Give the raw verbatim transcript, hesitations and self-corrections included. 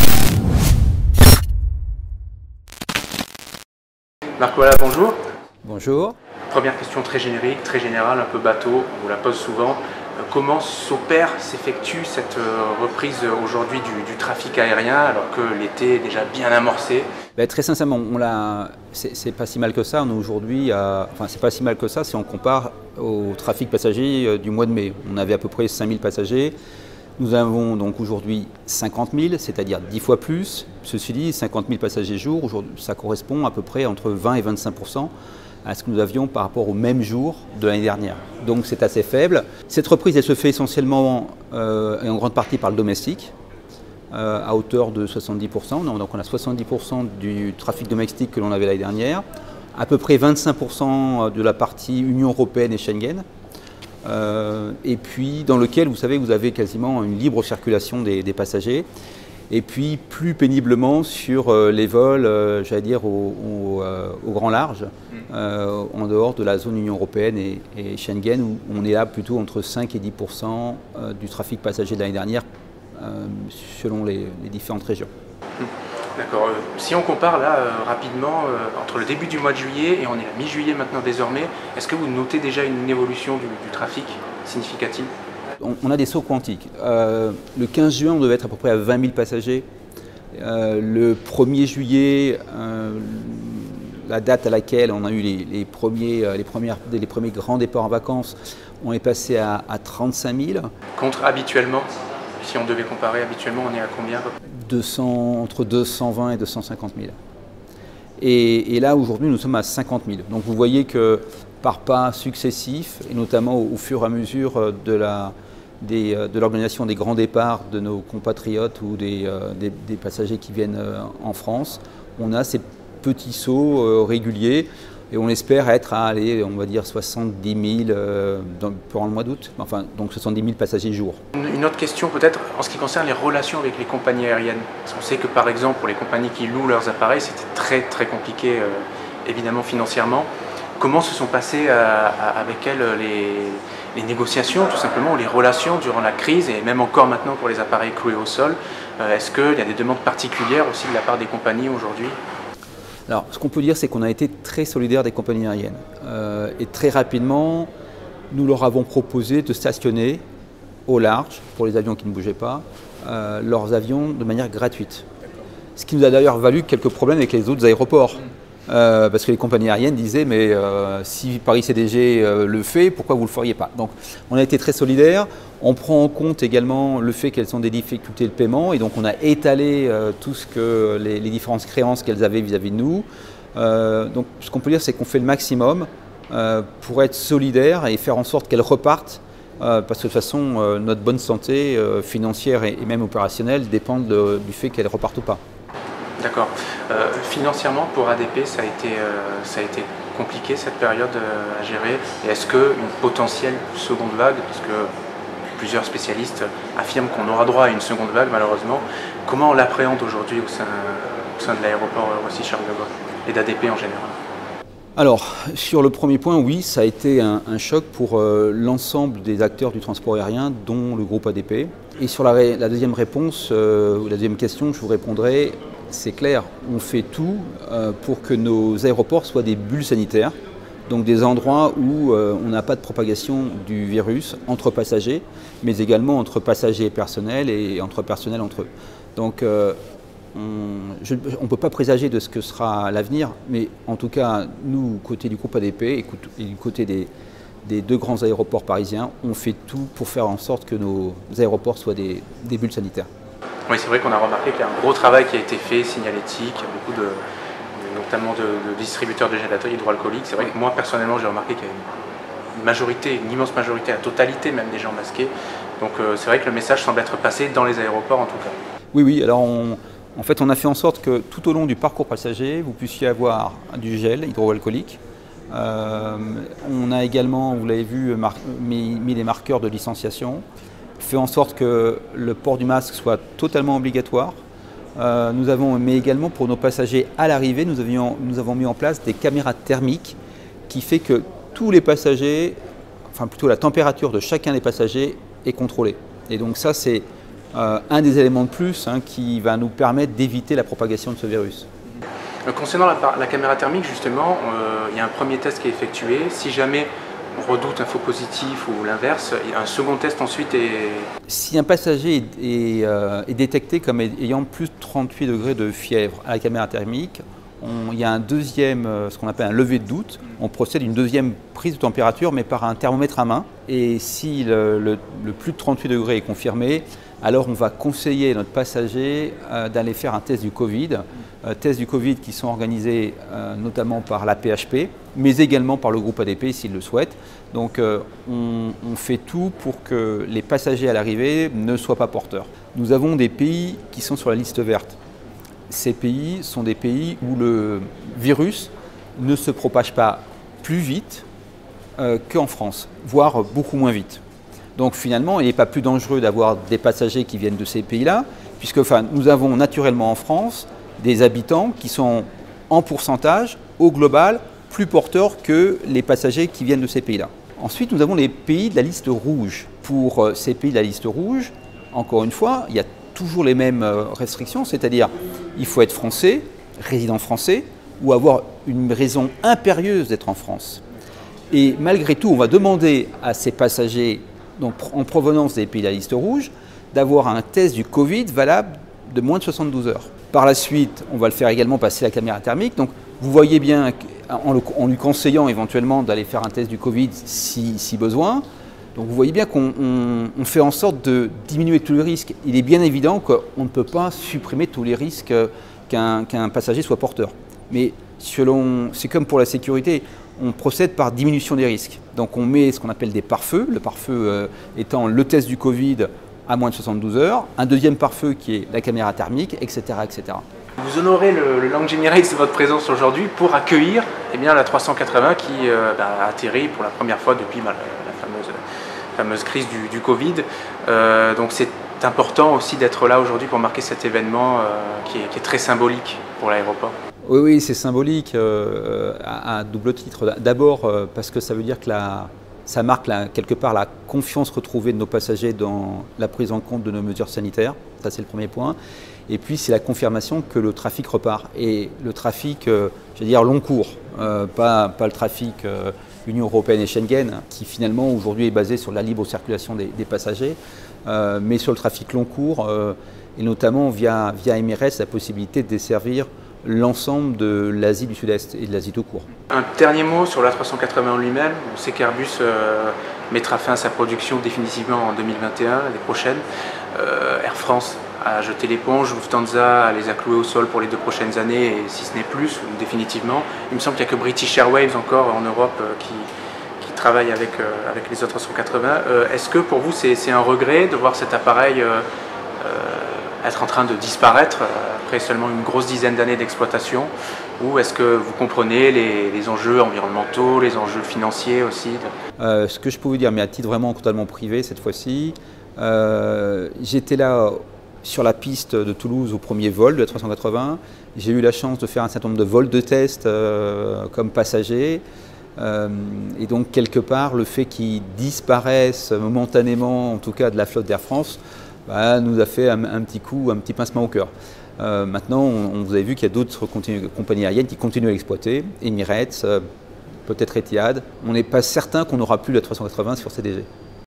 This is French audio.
Marc, voilà, bonjour. Bonjour. Première question très générique, très générale, un peu bateau, on vous la pose souvent. Comment s'opère, s'effectue cette reprise aujourd'hui du, du trafic aérien alors que l'été est déjà bien amorcé? Ben, très sincèrement, on l'a, c'est pas si mal que ça. On est aujourd'hui, à, enfin c'est pas si mal que ça si on compare au trafic passager du mois de mai. On avait à peu près cinq mille passagers. Nous avons donc aujourd'hui cinquante mille, c'est-à-dire dix fois plus. Ceci dit, cinquante mille passagers jour, ça correspond à peu près entre vingt et vingt-cinq pour cent à ce que nous avions par rapport au même jour de l'année dernière. Donc c'est assez faible. Cette reprise, elle se fait essentiellement euh, et en grande partie par le domestique, euh, à hauteur de soixante-dix pour cent. Donc on a soixante-dix pour cent du trafic domestique que l'on avait l'année dernière, à peu près vingt-cinq pour cent de la partie Union européenne et Schengen. Euh, et puis dans lequel, vous savez, vous avez quasiment une libre circulation des, des passagers. Et puis plus péniblement sur euh, les vols, euh, j'allais dire, au, au, euh, au grand large, euh, en dehors de la zone Union européenne et, et Schengen, où on est là plutôt entre cinq et dix pour cent du trafic passager de l'année dernière, euh, selon les, les différentes régions. D'accord. Si on compare là euh, rapidement euh, entre le début du mois de juillet et on est à mi-juillet maintenant désormais, est-ce que vous notez déjà une évolution du, du trafic significative? on, on a des sauts quantiques. Euh, le quinze juin, on devait être à peu près à vingt mille passagers. Euh, le premier juillet, euh, la date à laquelle on a eu les, les, premiers, les, premières, les premiers grands départs en vacances, on est passé à, à trente-cinq mille. Contre habituellement, si on devait comparer, habituellement on est à combien? deux cents, entre deux cent vingt et deux cent cinquante mille. Et, et là, aujourd'hui, nous sommes à cinquante mille. Donc vous voyez que par pas successifs, et notamment au, au fur et à mesure de la, des, de l'organisation des grands départs de nos compatriotes ou des, des, des passagers qui viennent en France, on a ces petits sauts euh, réguliers et on espère être à, aller, on va dire, soixante-dix mille euh, dans, pendant le mois d'août, enfin, donc soixante-dix mille passagers jour. Une autre question peut-être en ce qui concerne les relations avec les compagnies aériennes. Parce qu'on sait que par exemple pour les compagnies qui louent leurs appareils, c'était très très compliqué euh, évidemment financièrement. Comment se sont passées euh, avec elles les, les négociations tout simplement, ou les relations durant la crise et même encore maintenant pour les appareils cloués au sol? euh, Est-ce qu'il y a des demandes particulières aussi de la part des compagnies aujourd'hui? Alors, ce qu'on peut dire, c'est qu'on a été très solidaires des compagnies aériennes. Euh, et très rapidement, nous leur avons proposé de stationner au large, pour les avions qui ne bougeaient pas, euh, leurs avions de manière gratuite. Ce qui nous a d'ailleurs valu quelques problèmes avec les autres aéroports. Euh, parce que les compagnies aériennes disaient, mais euh, si Paris C D G euh, le fait, pourquoi vous ne le feriez pas? Donc, on a été très solidaires. On prend en compte également le fait qu'elles ont des difficultés de paiement et donc on a étalé euh, tout ce que les, les différentes créances qu'elles avaient vis-à-vis de nous. Euh, donc ce qu'on peut dire, c'est qu'on fait le maximum euh, pour être solidaire et faire en sorte qu'elles repartent euh, parce que de toute façon euh, notre bonne santé euh, financière et, et même opérationnelle dépendent de, du fait qu'elles repartent ou pas. D'accord. Euh, financièrement pour A D P, ça a été, euh, ça a été compliqué cette période euh, à gérer. Et est-ce qu'une potentielle seconde vague, parce que plusieurs spécialistes affirment qu'on aura droit à une seconde vague malheureusement. Comment on l'appréhende aujourd'hui au sein, au sein de l'aéroport Roissy-Charles de Gaulle et d'A D P en général? Alors, sur le premier point, oui, ça a été un, un choc pour euh, l'ensemble des acteurs du transport aérien, dont le groupe A D P. Et sur la, la deuxième réponse, euh, ou la deuxième question, je vous répondrai, c'est clair, on fait tout euh, pour que nos aéroports soient des bulles sanitaires. Donc des endroits où euh, on n'a pas de propagation du virus entre passagers, mais également entre passagers et personnel et entre personnel entre eux. Donc euh, on ne peut pas présager de ce que sera l'avenir, mais en tout cas, nous, côté du groupe A D P et du côté des, des deux grands aéroports parisiens, on fait tout pour faire en sorte que nos aéroports soient des, des bulles sanitaires. Oui, c'est vrai qu'on a remarqué qu'il y a un gros travail qui a été fait, signalétique, beaucoup de... notamment de, de distributeurs de gel hydroalcoolique. C'est vrai que moi, personnellement, j'ai remarqué qu'il y a une majorité, une immense majorité, la totalité même des gens masqués. Donc euh, c'est vrai que le message semble être passé dans les aéroports en tout cas. Oui, oui. Alors on, en fait, on a fait en sorte que tout au long du parcours passager, vous puissiez avoir du gel hydroalcoolique. Euh, on a également, vous l'avez vu, mis, mis des marqueurs de distanciation, fait en sorte que le port du masque soit totalement obligatoire. Euh, nous avons, mais également pour nos passagers à l'arrivée, nous, nous avons mis en place des caméras thermiques qui fait que tous les passagers, enfin plutôt la température de chacun des passagers est contrôlée. Et donc ça, c'est euh, un des éléments de plus hein, qui va nous permettre d'éviter la propagation de ce virus. Concernant la, la caméra thermique, justement, euh, il y a un premier test qui est effectué. Si jamais on redoute un faux positif ou l'inverse, un second test ensuite est... Si un passager est, est, euh, est détecté comme ayant plus de trente-huit degrés de fièvre à la caméra thermique, on, il y a un deuxième, ce qu'on appelle un lever de doute. On procède à une deuxième prise de température, mais par un thermomètre à main. Et si le, le, le plus de trente-huit degrés est confirmé, alors on va conseiller à notre passager euh, d'aller faire un test du Covid. Euh, tests du Covid qui sont organisés euh, notamment par l'A P H P, mais également par le groupe A D P s'ils le souhaitent. Donc euh, on, on fait tout pour que les passagers à l'arrivée ne soient pas porteurs. Nous avons des pays qui sont sur la liste verte. Ces pays sont des pays où le virus ne se propage pas plus vite euh, qu'en France, voire beaucoup moins vite. Donc finalement, il n'est pas plus dangereux d'avoir des passagers qui viennent de ces pays-là, puisque enfin, nous avons naturellement en France des habitants qui sont en pourcentage, au global, plus porteurs que les passagers qui viennent de ces pays-là. Ensuite, nous avons les pays de la liste rouge. Pour ces pays de la liste rouge, encore une fois, il y a toujours les mêmes restrictions, c'est-à-dire il faut être français, résident français, ou avoir une raison impérieuse d'être en France. Et malgré tout, on va demander à ces passagers donc, en provenance des pays de la liste rouge d'avoir un test du Covid valable de moins de soixante-douze heures. Par la suite, on va le faire également passer la caméra thermique. Donc, vous voyez bien, en, le, en lui conseillant éventuellement d'aller faire un test du Covid si, si besoin, donc vous voyez bien qu'on on, on fait en sorte de diminuer tous les risques. Il est bien évident qu'on ne peut pas supprimer tous les risques qu'un qu'un passager soit porteur. Mais selon, c'est comme pour la sécurité, on procède par diminution des risques. Donc on met ce qu'on appelle des pare-feux, le pare-feu euh, étant le test du Covid à moins de soixante-douze heures, un deuxième pare-feu qui est la caméra thermique, et cetera, et cetera. Vous honorez le, le Lounge Emirates de votre présence aujourd'hui pour accueillir eh bien, la trois cent quatre-vingts qui euh, bah, a atterri pour la première fois depuis bah, la fameuse, fameuse crise du, du Covid. Euh, donc c'est important aussi d'être là aujourd'hui pour marquer cet événement euh, qui, est, qui est très symbolique pour l'aéroport. Oui, oui, c'est symbolique euh, à, à double titre. D'abord euh, parce que ça veut dire que la, ça marque la, quelque part la confiance retrouvée de nos passagers dans la prise en compte de nos mesures sanitaires. Ça, c'est le premier point. Et puis, c'est la confirmation que le trafic repart. Et le trafic, euh, je veux dire, long cours, euh, pas, pas le trafic euh, Union européenne et Schengen, qui finalement aujourd'hui est basé sur la libre circulation des, des passagers, euh, mais sur le trafic long cours, euh, et notamment via, via Emirates, la possibilité de desservir l'ensemble de l'Asie du Sud-Est et de l'Asie tout court. Un dernier mot sur l'A trois cent quatre-vingts en lui-même. On sait qu'Airbus euh, mettra fin à sa production définitivement en deux mille vingt et un, l'année prochaine. Euh, Air France a jeté l'éponge, Lufthansa les a cloués au sol pour les deux prochaines années, et si ce n'est plus, définitivement. Il me semble qu'il n'y a que British Airways encore en Europe euh, qui, qui travaille avec, euh, avec les autres cent quatre-vingts. Euh, Est-ce que pour vous c'est un regret de voir cet appareil euh, euh, être en train de disparaître euh, après seulement une grosse dizaine d'années d'exploitation, ou est-ce que vous comprenez les, les enjeux environnementaux, les enjeux financiers aussi de... euh, Ce que je peux vous dire, mais à titre vraiment totalement privé cette fois-ci, euh, j'étais là sur la piste de Toulouse au premier vol de la trois cent quatre-vingts. J'ai eu la chance de faire un certain nombre de vols de test euh, comme passager. Euh, et donc quelque part, le fait qu'ils disparaissent momentanément, en tout cas de la flotte d'Air France, bah, nous a fait un, un petit coup, un petit pincement au cœur. Euh, maintenant, on, on, vous avez vu qu'il y a d'autres compagnies aériennes qui continuent à l'exploiter, Emirates, euh, peut-être Etihad. On n'est pas certain qu'on n'aura plus la trois cent quatre-vingts sur C D G.